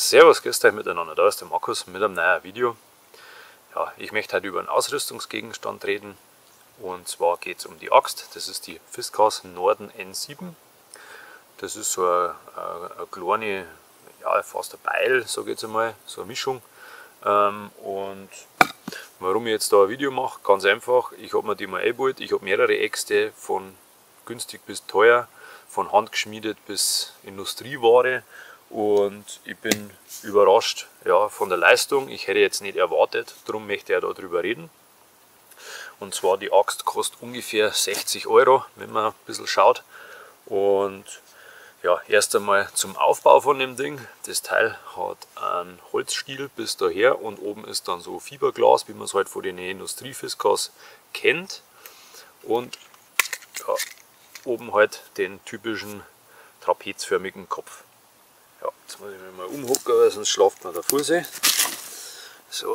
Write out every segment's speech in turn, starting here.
Servus, grüßt euch miteinander, da ist der Markus mit einem neuen Video. Ja, ich möchte heute über einen Ausrüstungsgegenstand reden und zwar geht es um die Axt. Das ist die Fiskars Norden N7. Das ist so eine kleine, ja fast ein Beil, sage ich jetzt einmal, so eine Mischung. Und warum ich jetzt da ein Video mache, ganz einfach, ich habe mir die mal eingebaut. Ich habe mehrere Äxte, von günstig bis teuer, von handgeschmiedet bis Industrieware. Und ich bin überrascht, ja, von der Leistung. Ich hätte jetzt nicht erwartet, darum möchte ich darüber reden. Und zwar die Axt kostet ungefähr 60 €, wenn man ein bisschen schaut. Und ja, erst einmal zum Aufbau von dem Ding. Das Teil hat einen Holzstiel bis daher und oben ist dann so Fiberglas, wie man es halt von den Industriefiskars kennt. Und ja, oben halt den typischen trapezförmigen Kopf. Ja, jetzt muss ich mich mal umhocken, weil sonst schlaft man der Fuß. So.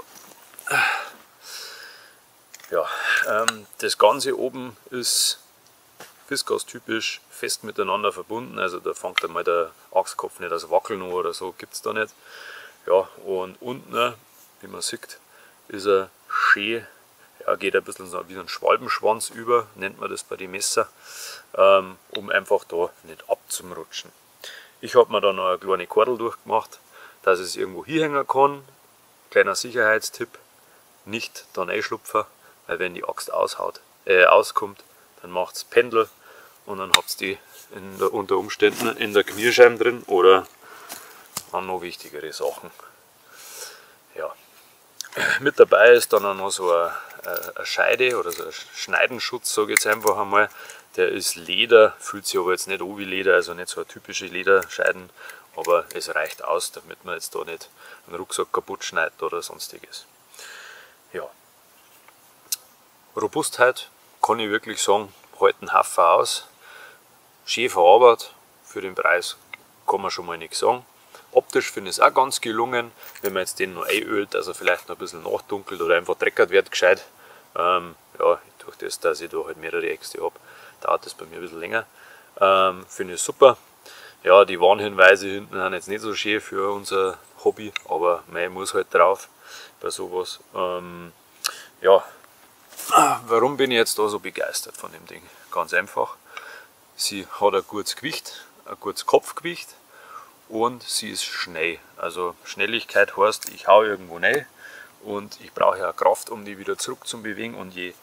Ja, das Ganze oben ist Fiskars typisch fest miteinander verbunden, also da fängt einmal der Axtkopf nicht aus Wackeln an oder so, gibt es da nicht. Ja, und unten, wie man sieht, ist er schön, ja, geht ein bisschen so wie ein Schwalbenschwanz über, nennt man das bei den Messer, um einfach da nicht abzurutschen. Ich habe mir da noch eine kleine Kordel durchgemacht, dass ich es irgendwo hinhängen kann. Kleiner Sicherheitstipp, nicht da reinschlupfen, weil wenn die Axt auskommt, dann macht es Pendel und dann habt ihr die unter Umständen in der Kniescheibe drin oder an noch wichtigere Sachen. Ja. Mit dabei ist dann auch noch so eine Scheide oder so ein Schneidenschutz, sage ich jetzt einfach einmal. Der ist Leder, fühlt sich aber jetzt nicht an wie Leder, also nicht so eine typische Lederscheiden, aber es reicht aus, damit man jetzt da nicht einen Rucksack kaputt schneidet oder sonstiges. Ja. Robustheit kann ich wirklich sagen, hält einen Haufen aus. Schön verarbeitet, für den Preis kann man schon mal nichts sagen. Optisch finde ich es auch ganz gelungen, wenn man jetzt den noch einölt, also vielleicht noch ein bisschen nachdunkelt oder einfach dreckert wird gescheit. Ja, durch das, dass ich da halt mehrere Äxte habe, dauert das bei mir ein bisschen länger. Finde ich super. Ja, die Warnhinweise hinten sind jetzt nicht so schön für unser Hobby, aber man muss halt drauf bei sowas. Ja, warum bin ich jetzt da so begeistert von dem Ding? Ganz einfach. Sie hat ein gutes Gewicht, ein gutes Kopfgewicht und sie ist schnell. Also Schnelligkeit heißt, ich hau irgendwo rein und ich brauche ja Kraft, um die wieder zurück zu bewegen, und je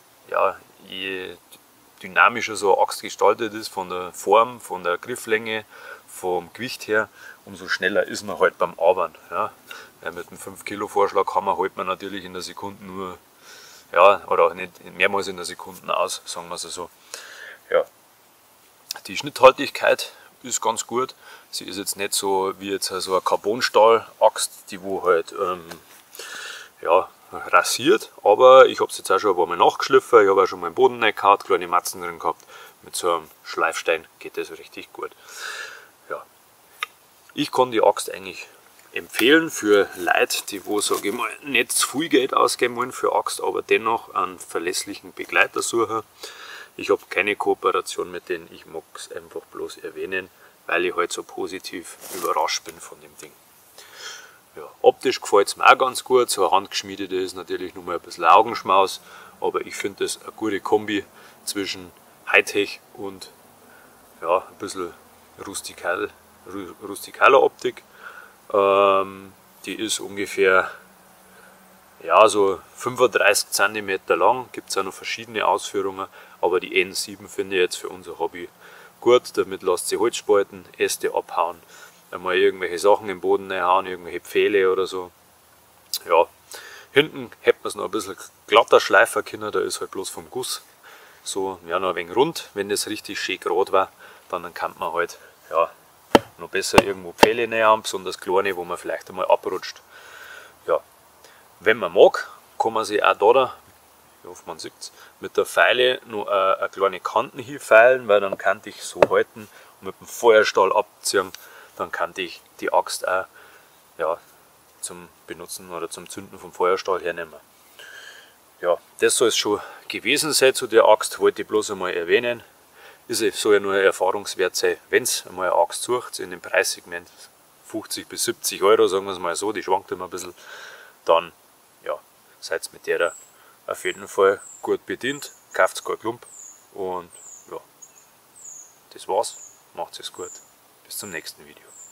dynamischer so eine Axt gestaltet ist, von der Form, von der Grifflänge, vom Gewicht her, umso schneller ist man halt beim Arbeiten. Ja. Mit einem 5 Kilo Vorschlag hält man natürlich in der Sekunde nur, ja, oder auch nicht mehrmals in der Sekunde aus, sagen wir es so. Ja. Die Schnitthaltigkeit ist ganz gut. Sie ist jetzt nicht so wie jetzt so eine Carbonstahl-Axt, die wo halt ja, rasiert, aber ich habe es jetzt auch schon ein paar Mal nachgeschliffen. Ich habe auch schon mal den Boden reingehauen, kleine Matzen drin gehabt. Mit so einem Schleifstein geht das richtig gut. Ja. Ich kann die Axt eigentlich empfehlen für Leute, die wo, sage ich mal, nicht zu viel Geld ausgeben wollen für Axt, aber dennoch einen verlässlichen Begleiter suchen. Ich habe keine Kooperation mit denen, ich mag es einfach bloß erwähnen, weil ich halt so positiv überrascht bin von dem Ding. Ja, optisch gefällt es mir auch ganz gut, so ein handgeschmiedete ist natürlich nur mal ein bisschen Augenschmaus, aber ich finde das eine gute Kombi zwischen Hightech und ja, ein bisschen rustikaler Optik. Die ist ungefähr, ja, so 35 cm lang, gibt es auch noch verschiedene Ausführungen, aber die N7 finde ich jetzt für unser Hobby gut. Damit lässt sich Holz spalten, Äste abhauen, einmal irgendwelche Sachen im Boden reinhauen, irgendwelche Pfähle oder so. Ja, hinten hätte man es noch ein bisschen glatter schleifen können, da ist halt bloß vom Guss so, ja, noch ein wenig rund. Wenn das richtig schön gerade war, dann kann man halt, ja, noch besser irgendwo Pfähle reinhauen, besonders kleine, wo man vielleicht einmal abrutscht. Ja. Wenn man mag, kann man sich auch da, ich hoffe man sieht es, mit der Feile noch eine kleine Kanten hinfeilen, weil dann kann ich so halten und mit dem Feuerstahl abziehen, dann kann ich die Axt auch, ja, zum Benutzen oder zum Zünden vom Feuerstahl hernehmen. Ja, das soll es schon gewesen sein zu der Axt, wollte ich bloß einmal erwähnen. Soll ja nur ein Erfahrungswert sein, wenn es einmal eine Axt sucht in dem Preissegment 50 bis 70 Euro, sagen wir es mal so, die schwankt immer ein bisschen, dann ja, seid ihr mit der auf jeden Fall gut bedient, kauft kein Klump und ja, das war's, macht es gut, bis zum nächsten Video.